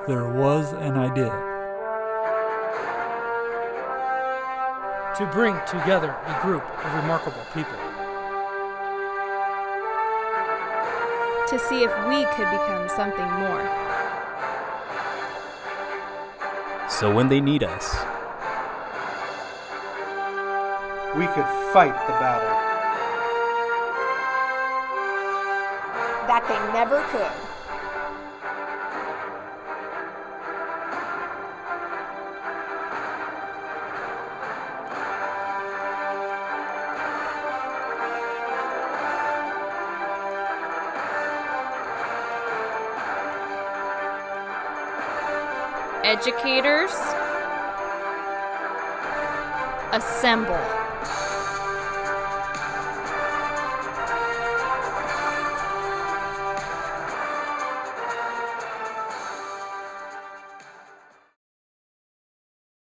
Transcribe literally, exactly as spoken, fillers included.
there was an idea. To bring together a group of remarkable people. To see if we could become something more. So when they need us, we could fight the battle that they never could. Educators, assemble.